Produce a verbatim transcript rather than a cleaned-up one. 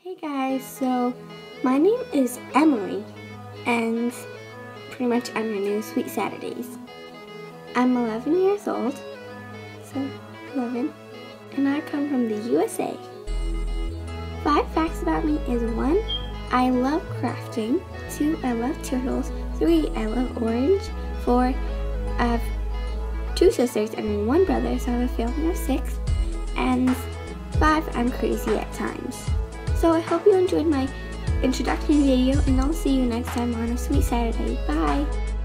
Hey guys, so my name is Emily, and pretty much I'm your new Sweet Saturdays. I'm eleven years old, so eleven, and I come from the U S A. Five facts about me is one, I love crafting, two, I love turtles, three, I love orange, four, I have two sisters and one brother, so I have a family of six, and five, I'm crazy at times. So I hope you enjoyed my introduction video, and I'll see you next time on a Sweet Saturday. Bye!